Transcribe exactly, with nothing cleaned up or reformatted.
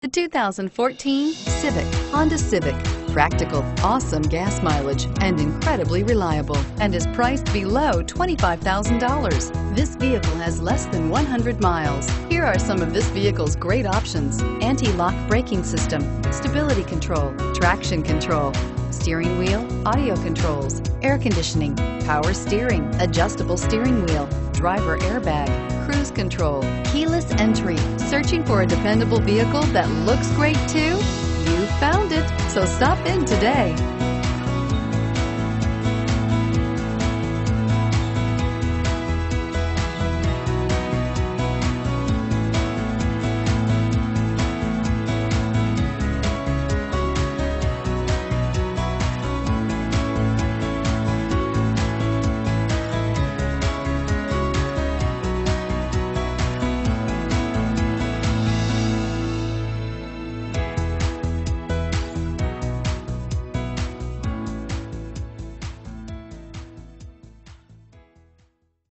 The two thousand fourteen Civic, Honda Civic. Practical, awesome gas mileage, and incredibly reliable, and is priced below twenty-five thousand dollars. This vehicle has less than one hundred miles. Here are some of this vehicle's great options: anti-lock braking system, stability control, traction control, steering wheel audio controls, air conditioning, power steering, adjustable steering wheel, driver airbag, cruise control, keyless entry. Searching for a dependable vehicle that looks great too? You found it, so stop in today.